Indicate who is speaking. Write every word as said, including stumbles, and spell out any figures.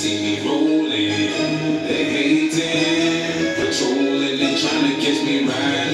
Speaker 1: see me rolling. They hating, patrolling and trying to catch me riding.